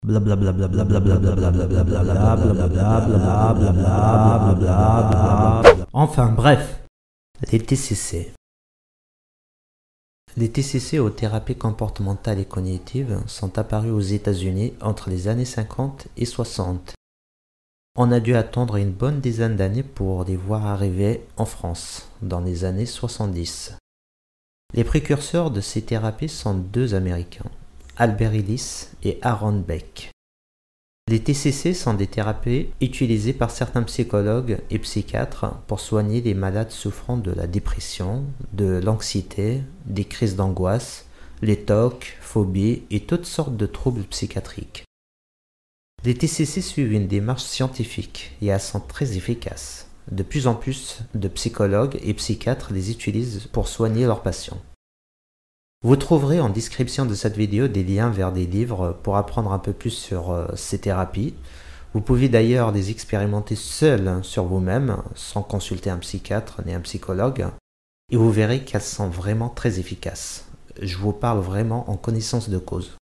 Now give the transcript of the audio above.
Enfin bref, les TCC. Les TCC aux thérapies comportementales et cognitives sont apparus aux États-Unis entre les années 50 et 60. On a dû attendre une bonne dizaine d'années pour les voir arriver en France, dans les années 70. Les précurseurs de ces thérapies sont deux Américains, Albert Ellis et Aaron Beck. Les TCC sont des thérapies utilisées par certains psychologues et psychiatres pour soigner les malades souffrant de la dépression, de l'anxiété, des crises d'angoisse, les TOC, phobies et toutes sortes de troubles psychiatriques. Les TCC suivent une démarche scientifique et elles sont très efficaces. De plus en plus de psychologues et psychiatres les utilisent pour soigner leurs patients. Vous trouverez en description de cette vidéo des liens vers des livres pour apprendre un peu plus sur ces thérapies. Vous pouvez d'ailleurs les expérimenter seul sur vous-même, sans consulter un psychiatre ni un psychologue, et vous verrez qu'elles sont vraiment très efficaces. Je vous parle vraiment en connaissance de cause.